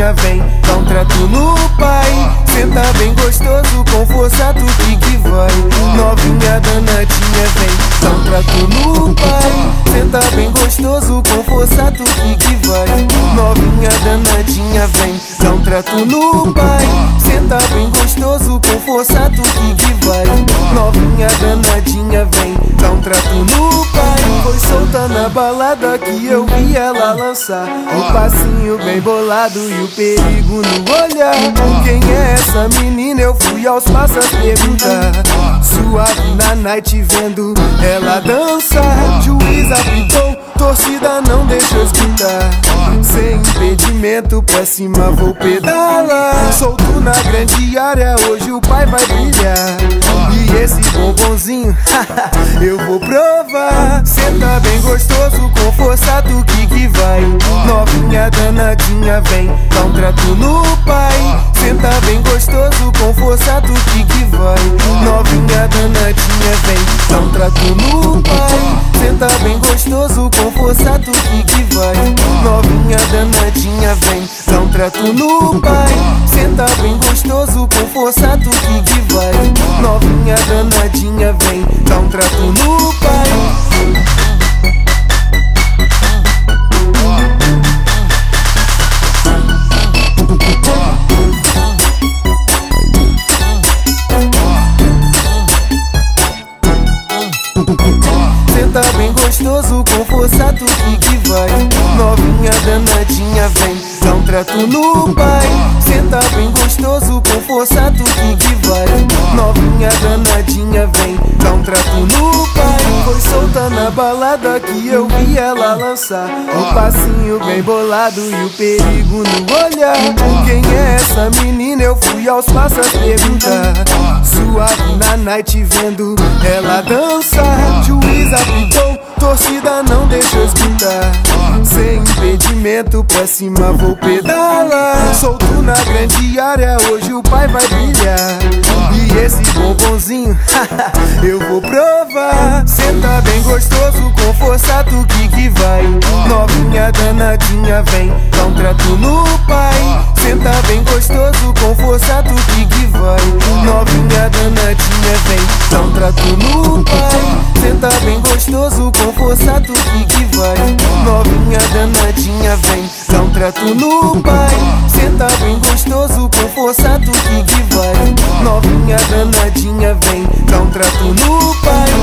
danadinha vem, dá um trato no pai. Senta bem gostoso, com força tu que vai. Novinha danadinha vem, dá um trato no pai. Senta bem gostoso, com força tu que vai. Novinha danadinha vem, dá um trato no pai. Senta bem gostoso, com força tu que vai. Novinha danadinha vem, dá um trato no pai. Foi solta na balada que eu vi ela lançar um passinho bem bolado e o perigo no olhar. Quem é essa menina? Eu fui aos passas perguntar. Suave na night vendo ela dançar. Juiz apitou, torcida não deixou escutar. Sem impedimento pra cima vou pedalar. Solto na grande área, hoje o pai vai brilhar. E esse bombonzinho, eu vou provar. Senta bem gostoso, com força tu que vai. Novinha danadinha vem, dá um trato no pai. Senta bem gostoso, com força tu que vai. Novinha danadinha vem, dá um trato no pai. Senta bem gostoso, com força tu que vai. Novinha danadinha vem, dá um trato no pai. Senta bem gostoso, com força tu que vai. Novinha danadinha vem, dá um trato no pai. Senta bem gostoso, com força tu que vai. Novinha danadinha vem, dá um trato no pai. Senta bem gostoso, com força tu que vai. Novinha danadinha vem, dá um trato no pai. Foi solta na balada que eu vi ela lançar um passinho bem bolado e o perigo no olhar. Quem é essa menina? Eu fui aos passas perguntar. Suave na night vendo ela dançar. Juiz apitou, torcida não deixou escutar. Sem impedimento pra cima vou pedalar. Solto na grande área, hoje o pai vai brilhar. E esse bombonzinho, eu vou provar. Senta bem gostoso, com força tu que vai. Novinha danadinha vem, dá um trato no pai. Senta bem gostoso, com força tu que vai. Novinha danadinha vem, dá um trato no pai. Senta bem gostoso, com força tu que vai. Novinha danadinha vem, dá um trato no pai. Senta bem gostoso, com força tu que vai. Novinha danadinha vem, dá um trato no pai.